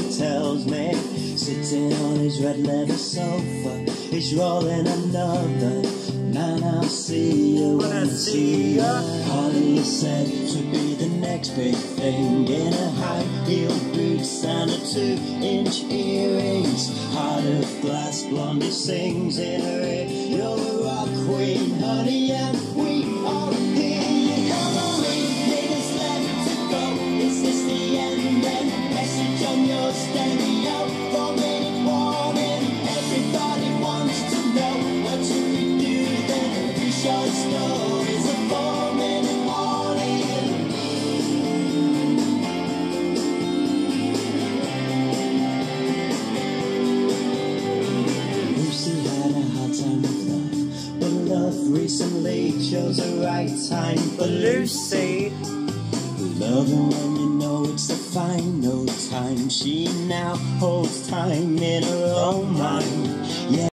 he tells me. Sitting on his red leather sofa, he's rolling another. Man, I'll see you when I see ya. Holly said to be the next big thing, in a high-heeled boots and a 2-inch earrings. Heart of glass, Blondie sings in her ear, you're a rock queen, honey, and we are here. Come on, minutes left to go. Is this the end? Then message on your stereo, 4-minute warning. Everybody wants to know what to do. Then 3 short stories, a 4-minute warning. Lucy had a hard time with love, but love recently chose the right time for Lucy. Loving when you know it's the final time. She now holds time in her own mind. Yeah.